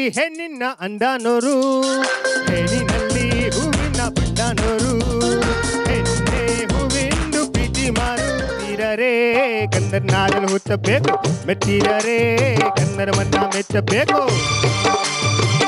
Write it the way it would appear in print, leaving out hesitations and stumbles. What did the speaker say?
ಹೆಣ್ಣಿನ ಅಂದಾನೋರು, ಹೆಣ್ಣಿನಲ್ಲಿ ಹೂವಿನ ಬಂಡಾನೋರು, ಹೆಣ್ಣೆ ಹೂವಿಂದು ಪ್ರೀತಿ ಮಾರುತ್ತೀರರೇ. ಕನ್ನಡ ನಾಡನ್ನು ಹುಚ್ಚಬೇಕು ಮೆತ್ತೀರರೇ, ಕನ್ನಡವನ್ನ ಮೆಚ್ಚಬೇಕು.